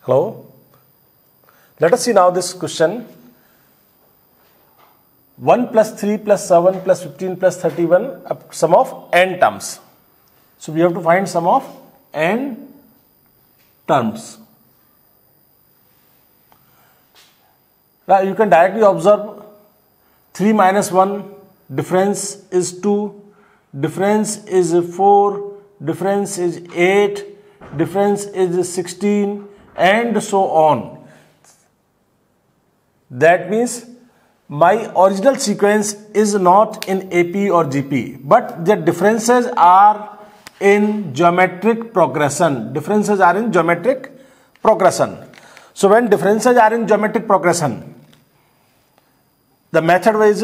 Hello. Let us see now this question. 1 plus 3 plus 7 plus 15 plus 31, sum of n terms. So we have to find sum of n terms. Now you can directly observe 3 minus 1, difference is 2, difference is 4, difference is 8, difference is 16, and so on. That means my original sequence is not in AP or GP, but the differences are in geometric progression. Differences are in geometric progression. So when differences are in geometric progression, the method is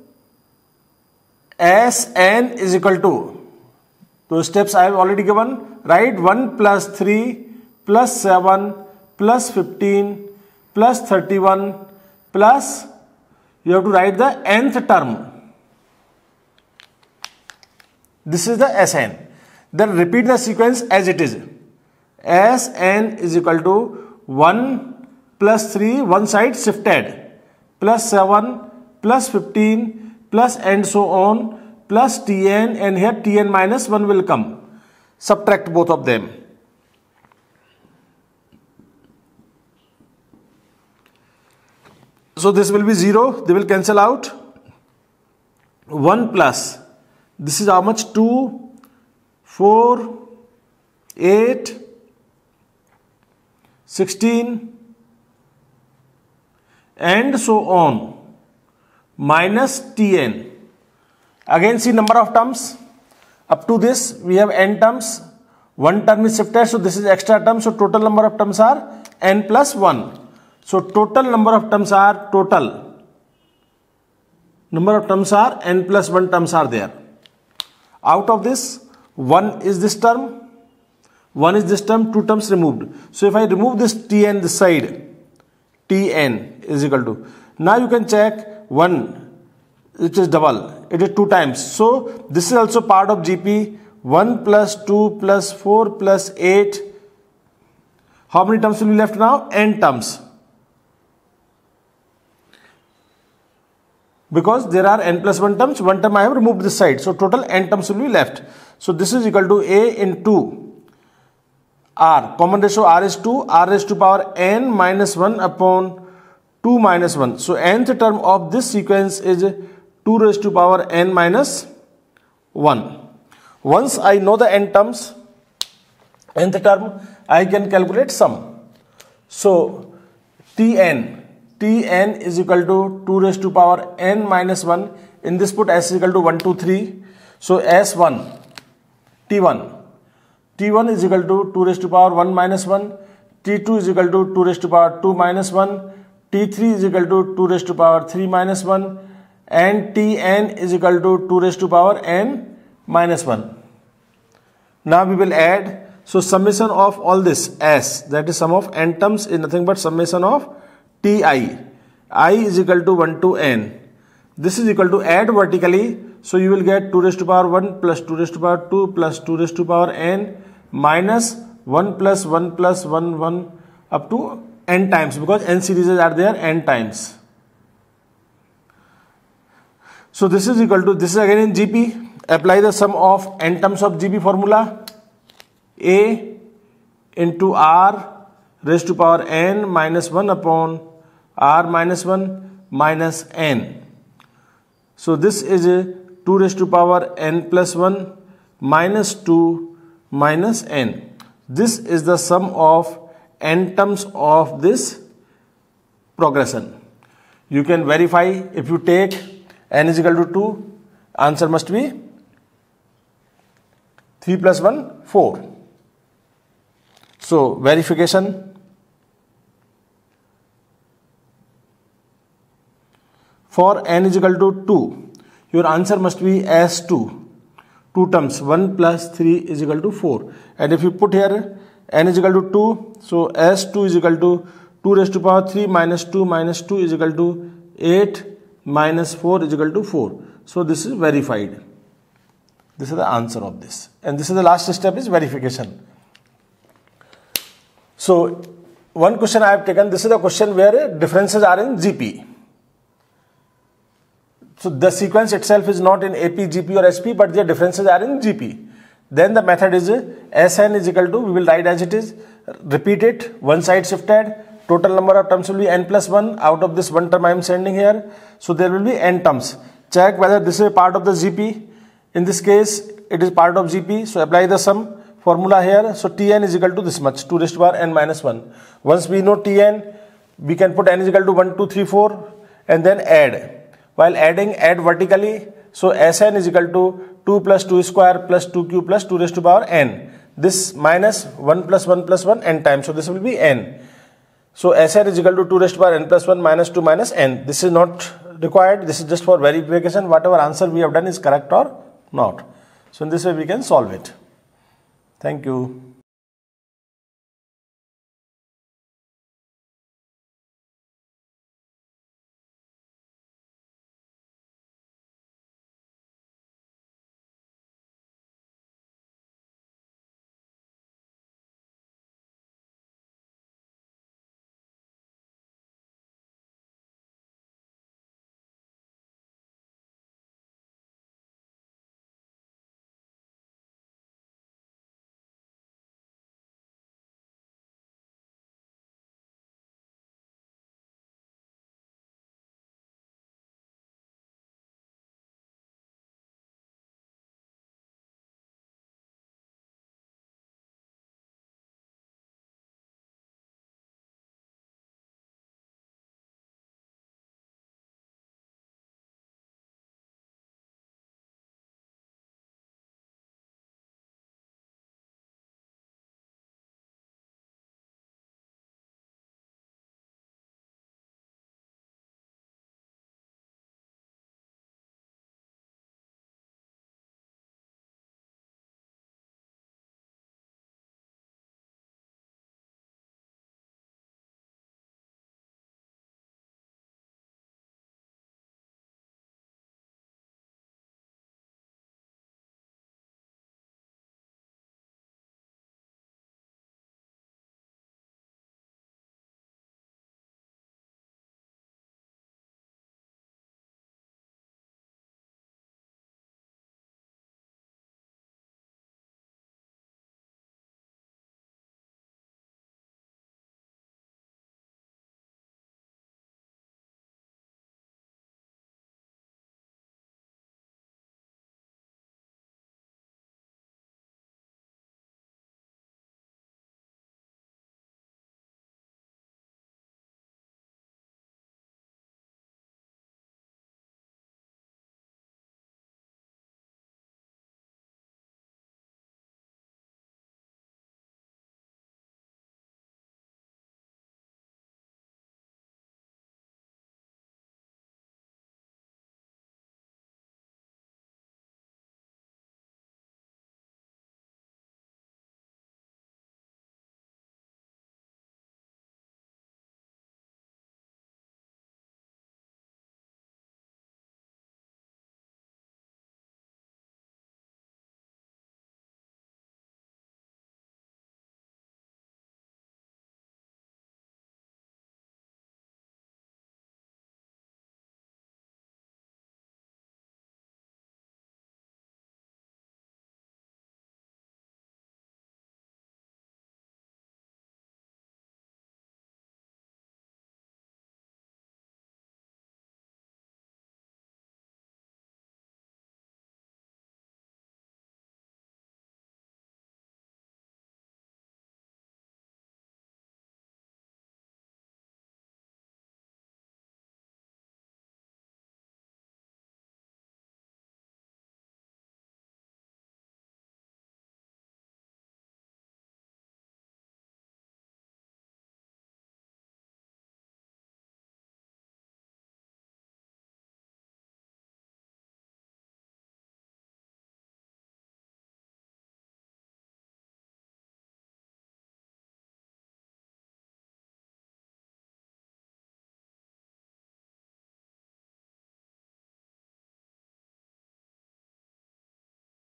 Sn is equal to, those steps I have already given, right? 1 plus 3 plus 7 plus 15 plus 31 plus, you have to write the nth term. This is the Sn. Then repeat the sequence as it is. Sn is equal to 1 plus 3, one side shifted, plus 7 plus 15 plus and so on, plus Tn, and here Tn minus 1 will come. Subtract both of them. So this will be 0, they will cancel out. 1 plus, this is how much? 2, 4, 8, 16, and so on, minus Tn. Again see number of terms. Up to this we have n terms. One term is shifted, so this is extra term. So total number of terms are n plus 1. So total number of terms are n plus 1 terms are there. Out of this, 1 is this term, 1 is this term, 2 terms removed. So if I remove this Tn this side, Tn is equal to, now you can check 1, which is double, it is 2 times. So this is also part of GP. 1 plus 2 plus 4 plus 8. How many terms will be left now? N terms. Because there are n plus 1 terms, 1 term I have removed this side. So total n terms will be left. So this is equal to A into R. Common ratio R is 2. R raised to power n minus 1 upon 2 minus 1. So nth term of this sequence is 2 raised to power n minus 1. Once I know the n terms, nth term, I can calculate sum. So Tn is equal to 2 raised to power n minus 1. In this put S is equal to 1, 2, 3. So S1, T1 is equal to 2 raised to power 1 minus 1. T2 is equal to 2 raised to power 2 minus 1. T3 is equal to 2 raised to power 3 minus 1. And Tn is equal to 2 raised to power n minus 1. Now we will add. So summation of all this S, that is sum of n terms, is nothing but summation of Ti. I is equal to 1 to n. This is equal to add vertically. So you will get 2 raised to power 1 plus 2 raised to power 2 plus 2 raised to power n minus 1 plus 1 plus 1 1 up to n times, because n series are there n times. So this is equal to, this is again in GP. Apply the sum of n terms of GP formula. A into R raised to power n minus 1 upon R minus 1 minus n. So this is a 2 raised to power n plus 1 minus 2 minus n. This is the sum of n terms of this progression. You can verify. If you take n is equal to 2, answer must be 3 plus 1, 4. So verification. For n is equal to 2, your answer must be S2. 2 terms, 1 plus 3 is equal to 4. And if you put here n is equal to 2, so S2 is equal to 2 raised to power 3 minus 2 is equal to 8 minus 4 is equal to 4. So this is verified. This is the answer of this. And this is the last step, is verification. So one question I have taken, this is the question where differences are in GP. So the sequence itself is not in AP, GP or SP, but the differences are in GP. Then the method is Sn is equal to, we will write as it is, repeat it, one side shifted, total number of terms will be n plus 1, out of this one term I am sending here, so there will be n terms. Check whether this is a part of the GP. In this case, it is part of GP, so apply the sum formula here. So Tn is equal to this much, 2 raised to power n minus 1. Once we know Tn, we can put n is equal to 1, 2, 3, 4 and then add. While adding, add vertically. So Sn is equal to 2 plus 2 square plus 2q plus 2 raised to power n. This minus 1 plus 1 plus 1 n times. So this will be n. So Sn is equal to 2 raised to power n plus 1 minus 2 minus n. This is not required. This is just for verification. Whatever answer we have done is correct or not. So in this way we can solve it. Thank you.